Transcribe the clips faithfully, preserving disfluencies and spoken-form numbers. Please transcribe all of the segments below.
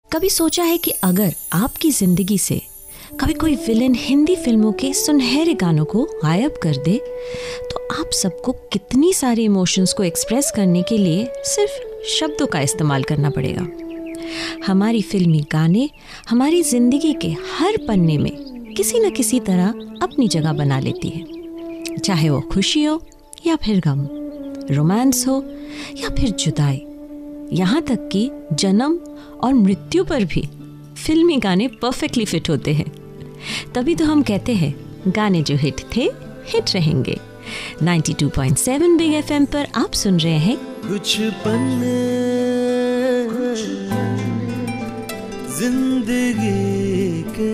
कभी सोचा है कि अगर आपकी जिंदगी से कभी कोई विलेन हिंदी फिल्मों के सुनहरे गानों को गायब कर दे तो आप सबको कितनी सारी इमोशंस को एक्सप्रेस करने के लिए सिर्फ शब्दों का इस्तेमाल करना पड़ेगा। हमारी फिल्मी गाने हमारी जिंदगी के हर पन्ने में किसी न किसी तरह अपनी जगह बना लेती है, चाहे वो खुशी हो या फिर गम, रोमांस हो या फिर जुदाई, यहाँ तक कि जन्म और मृत्यु पर भी फिल्मी गाने परफेक्टली फिट होते हैं। तभी तो हम कहते हैं गाने जो हिट थे हिट रहेंगे। बानवे पॉइंट सात बिग एफएम पर आप सुन रहे हैं कुछ पन्ने जिंदगी के,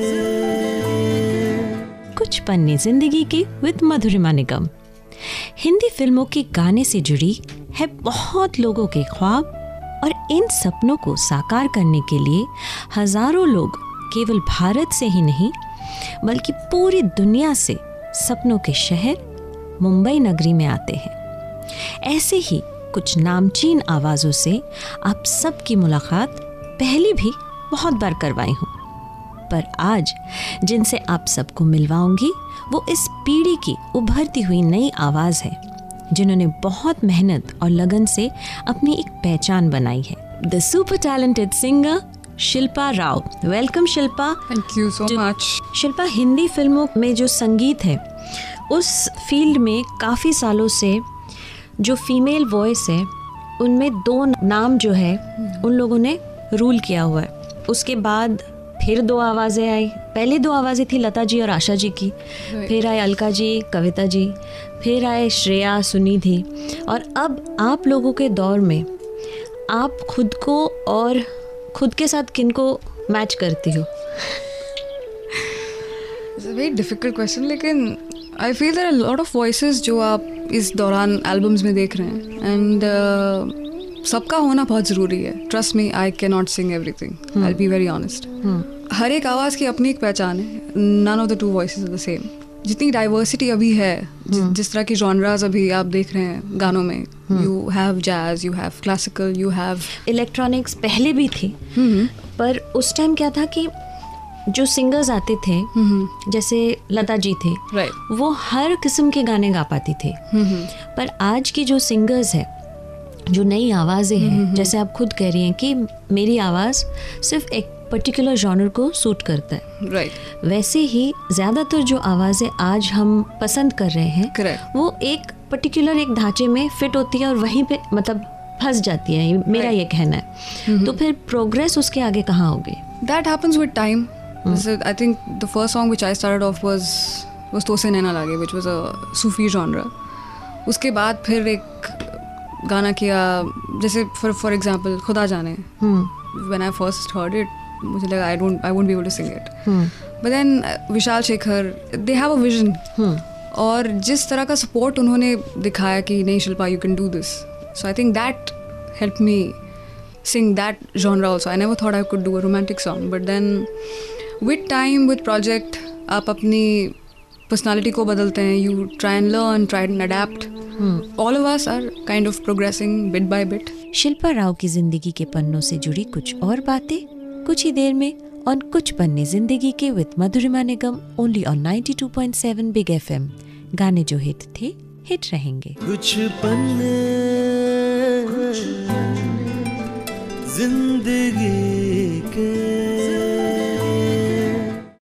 कुछ पन्ने जिंदगी के विद मधुरिमा निगम। हिंदी फिल्मों के गाने से जुड़ी है बहुत लोगों के ख्वाब और इन सपनों को साकार करने के लिए हजारों लोग केवल भारत से ही नहीं बल्कि पूरी दुनिया से सपनों के शहर मुंबई नगरी में आते हैं। ऐसे ही कुछ नामचीन आवाज़ों से आप सबकी मुलाकात पहले भी बहुत बार करवाई हूँ, पर आज जिनसे आप सबको मिलवाऊंगी वो इस पीढ़ी की उभरती हुई नई आवाज़ है, जिन्होंने बहुत मेहनत और लगन से अपनी एक पहचान बनाई है। The super talented singer Shilpa Rao. Welcome Shilpa. Thank you so much. Shilpa, Hindi फिल्मों में जो संगीत है उस फील्ड में काफ़ी सालों से जो फीमेल वॉइस है उनमें दो नाम जो है उन लोगों ने रूल किया हुआ है। उसके बाद फिर दो आवाज़ें आई। पहले दो आवाज़ें थी लता जी और आशा जी की, फिर आए अलका जी, कविता जी, फिर आए श्रेया, सुनिधि, और अब आप लोगों के दौर में आप खुद को और खुद के साथ किनको मैच करती हो? It's a very difficult question, लेकिन I feel there are a lot of voices जो आप इस दौरान एल्बम्स में देख रहे हैं, and uh, सबका होना बहुत ज़रूरी है। Trust me, I cannot sing everything. Hmm. I'll be very honest. Hmm. हर एक आवाज़ की अपनी एक पहचान है। None of the two voices are the same. जितनी डाइवर्सिटी अभी है, जि, जिस तरह की जॉनराज अभी आप देख रहे हैं गानों में, you have jazz, you have classical, you have electronics पहले भी थी, पर उस टाइम क्या था कि जो सिंगर्स आते थे जैसे लता जी थे, right. वो हर किस्म के गाने गा पाती थे। पर आज की जो सिंगर्स है, जो नई आवाज़ें हैं, जैसे आप खुद कह रही हैं कि मेरी आवाज़ सिर्फ एक पर्टिकुलर जॉनर को सूट करता है, right. वैसे ही ज़्यादातर जो आवाज़ें आज हम पसंद कर रहे हैं, Correct. वो एक पर्टिकुलर एक ढांचे में फिट होती है और वहीं पे मतलब फंस जाती है, मेरा right. ये कहना है। mm-hmm. तो फिर प्रोग्रेस उसके आगे कहाँ होगी? That happens with time. mm. I think the first song which I started off was was तो से नैना लागे, which was a Sufi genre. उसके बाद फिर एक गाना किया जैसे for for example खुदा जाने. hmm. When I first heard it, मुझे लगा I don't I won't be able to sing it. hmm. But then uh, Vishal Shekhar, they have a vision. hmm. और जिस तरह का सपोर्ट उन्होंने दिखाया कि नहीं Shilpa, you can do this. So I think that helped me sing that genre also. I never thought I could do a romantic song, but then with time, with project, आप अपनी personality को बदलते हैं. You try and learn, try and adapt. hmm. All of us are kind of progressing bit by bit. Shilpa Rao की जिंदगी के पन्नों से जुड़ी कुछ और बातें कुछ ही देर में और कुछ पन्ने जिंदगी के विद मधुरिमा निगम, ओनली ऑन बानवे पॉइंट सात बिग एफएम। गाने जो हिट थे हिट रहेंगे। कुछ पन्ने जिंदगी के